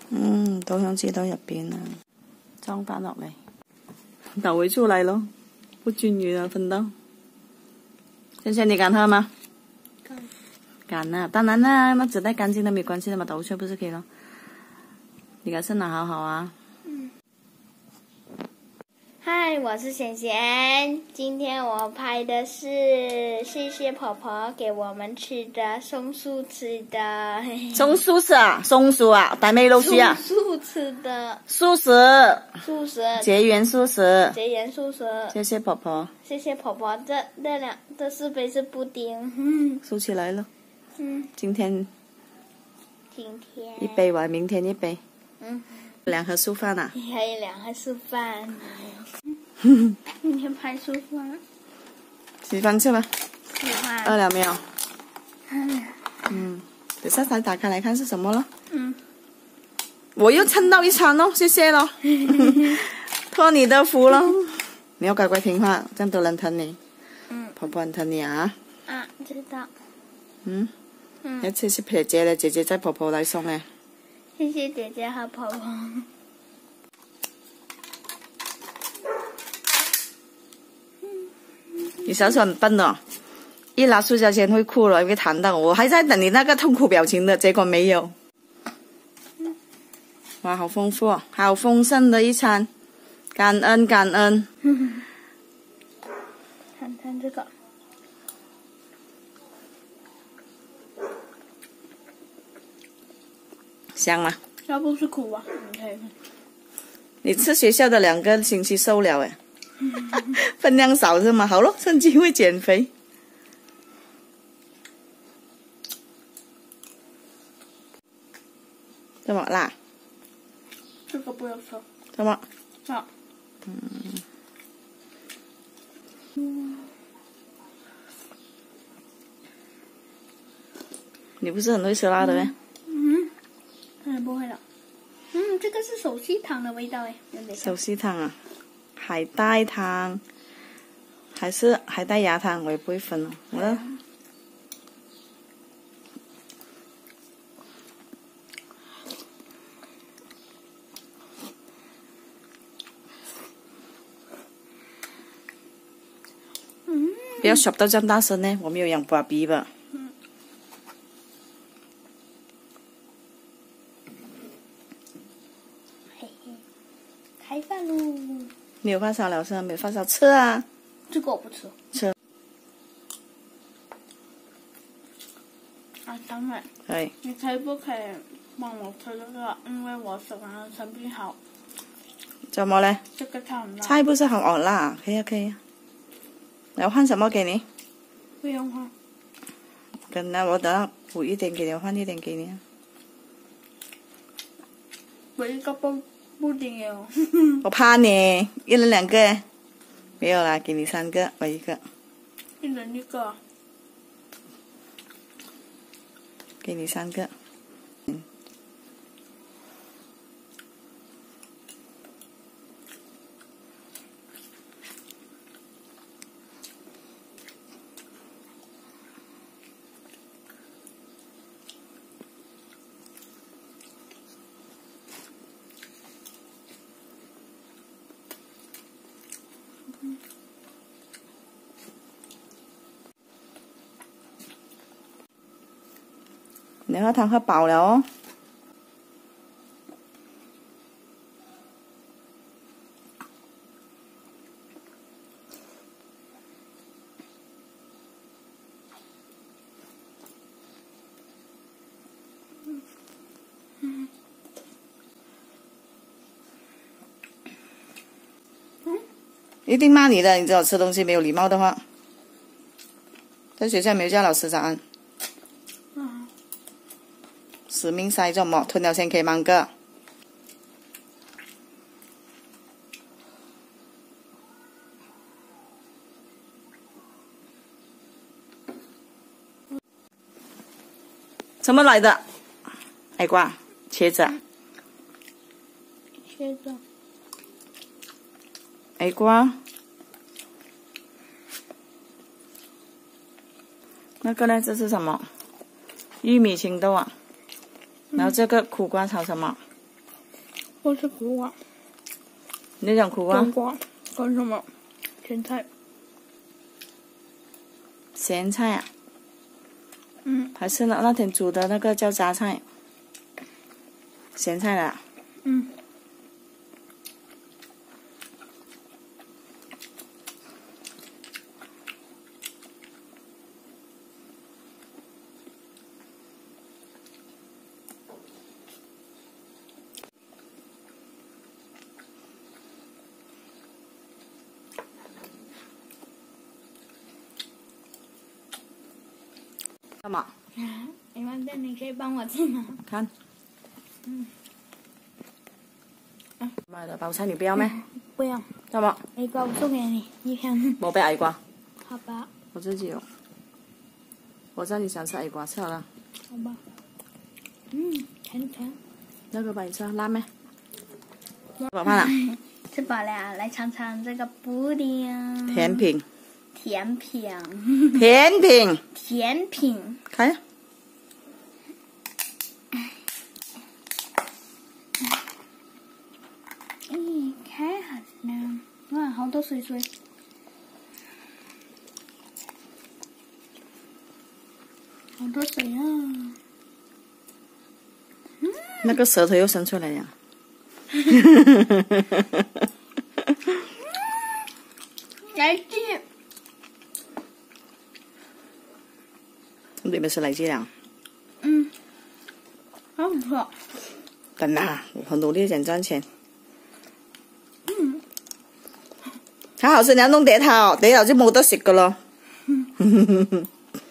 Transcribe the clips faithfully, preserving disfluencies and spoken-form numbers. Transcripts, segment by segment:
嗯，倒響知道入邊啦，裝翻落嚟，倒回出來咯，不均匀啊，分到。萱萱，你敢喝嗎？敢。敢啊，當然啦，那紙袋乾淨的沒關係的嘛，倒出來不是可以咯？你嘅身材好好啊。 嗯。嗨，我是萱萱，今天我拍的是謝謝婆婆給我們吃的松鼠吃的。 松鼠吃啊？松鼠啊？大美老鼠啊？ 松鼠吃的。 素食。 素食。 結緣素食。 結緣素食。 謝謝婆婆。 謝謝婆婆，這這兩這四杯是布丁。嗯。 數起來了。 嗯。 今天。 今天。 一杯吧，明天一杯。 嗯。 兩盒素飯啊？ 還有兩盒素飯。明天拍素飯。 喜歡吃嗎？ 喜歡。 餓了沒有？嗯，等下再打開來看是什麼咯。 嗯。 我又蹭到一餐咯，謝謝咯。托你的福咯。你要乖乖聽話，這樣都能疼你。 嗯。 婆婆很疼你啊。 啊，知道。 嗯。 嗯。 一次是姐姐的，姐姐在婆婆來送誒。 謝謝姐姐和婆婆。 你小時候很笨哦，一拿塑膠錢會哭了，因為彈到我還在等你那個痛苦表情的，結果沒有。哇，好豐富哦，好豐盛的一餐，感恩感恩。 看看這個。 香嗎？ 要不是苦啊，你看。 你吃學校的兩個星期瘦了誒。分量少是嗎？好咯，趁機會減肥。怎麼啦？ 這個不要吃。 怎麼？ 啊。嗯。 你不是很會吃辣的咩？ 嗯。嗯，不會了。嗯，這個是手吸糖的味道誒。 手吸糖啊？海帶湯還是海帶芽湯，我也不會分哦。我的嗯， 不要說到這樣大聲呢，我沒有養爸比吧。 嗯。嘿嘿，開飯嘍！ 沒有發燒了是嗎？沒有發燒吃啊。 這個我不吃。 吃。 啊，當然。 對。 你可以不可以幫我吃這個？因為我手上生病好。 怎麼嘞？ 這個菜很辣。 菜不是很好辣，可以啊可以啊。要換什麼給你？ 不用換。 跟那我等下補一點給你，換一點給你啊。 我一個布布丁喲。 我怕你，一人兩個，沒有啦，給你三個，我一個。 一人一個。 給你三個。嗯。你喝湯喝飽了哦。 嗯。 一定罵你的，你知道吃東西沒有禮貌的話，在學校沒有叫老師早安。使命晒咗莫吞了先可以芒個。怎麼來的？矮瓜，茄子。 茄子。 矮瓜。那個呢？這是什麼？玉米青豆啊。然後這個苦瓜炒什麼？ 我吃苦瓜。 你讲苦瓜？ 冬瓜跟什么？咸菜。 咸菜啊？ 嗯。 还是那那天煮的那个叫榨菜？咸菜啦。 嗯。 干嘛？ 你完蛋，你可以帮我吃吗？ 看。 嗯。 啊。买的包菜你不要咩？ 不要。 干嘛？ 一个我送给你，你看。 没被矮瓜。 好吧。 我自己有。我知道你想吃矮瓜，吃好了。 好吧。嗯，甜甜。 那个吧，你吃辣咩？吃饱饭了。 吃饱了，来尝尝这个布丁。 甜品。 甜品。 甜品。 甜品。 开。 咦，开好呢！哇，好多水水。好多水啊！ 嗯、那个舌头又伸出来呀！ 来劲！ 里面是来劲啊！ 嗯，好不错。 等啊，我很努力想赚钱。 嗯。 还好是你要弄碟頭，碟頭就冇得食噶咯。嗯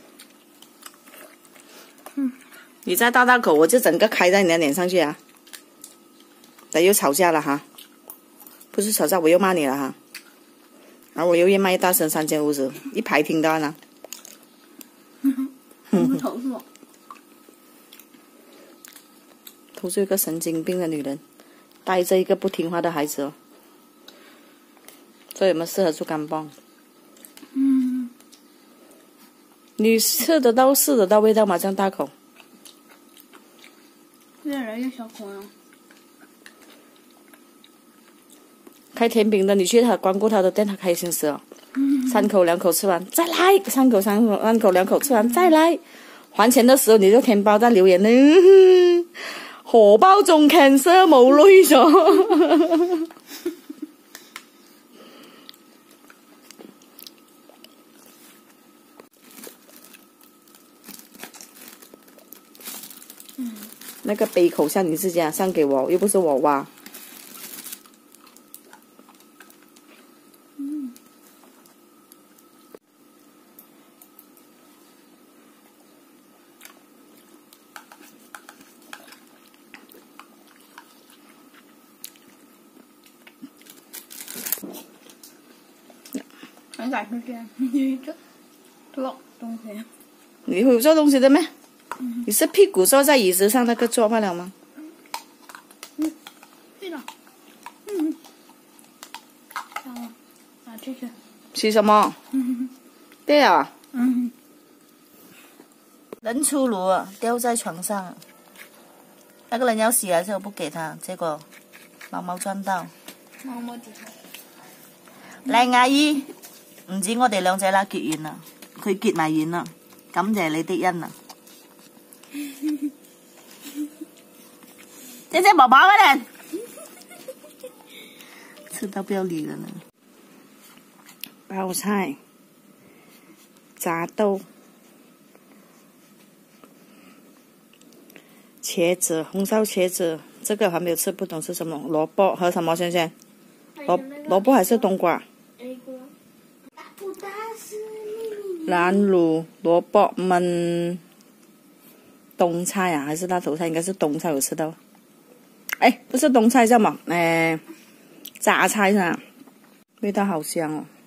你再大大口，我就整个开在你的脸上去啊！等又吵架了哈，不是吵架，我又骂你了哈，然后我又越骂越大声，三间屋子一排听到呢。 不投诉。 投诉一个神经病的女人，带着一个不听话的孩子哦。所以我们适合住干棒。 嗯。 你吃得到、试得到味道吗？这样大口。 越来越小口了。 开甜饼的，你去他光顾他的店，他开心死了。嗯、三口两口吃完再来，三口三口三口两口吃完再来，还钱的时候你就填包在留言呢，嗯、荷包中 cancer 冇累咗。 嗯。 那个杯口像你自己啊，上给我，又不是我挖。 嗯。很敢吃这，你这做东西。 你会做东西的咩？你是屁股坐在椅子上那个做罢了吗？ 嗯，对了，嗯，好，啊，这是。 吃什么？ 嗯。 对啊。 嗯。 人出炉了，掉在床上。那个人要洗来之后不给他，结果毛毛賺到。 毛毛點？ 靚阿姨，唔止我哋兩仔啦結緣啦，佢結埋緣啦，感謝你的恩啊！这些宝宝快点，吃到不要理了呢。包菜、炸豆、茄子、红烧茄子，这个还没有吃，不懂是什么。萝卜和什么？先生？萝萝卜还是冬瓜？南乳、萝卜焖冬菜啊，还是大头菜？应该是冬菜，我吃到。哎，不是冬菜叫什么？哎，榨菜噻，味道好香哦。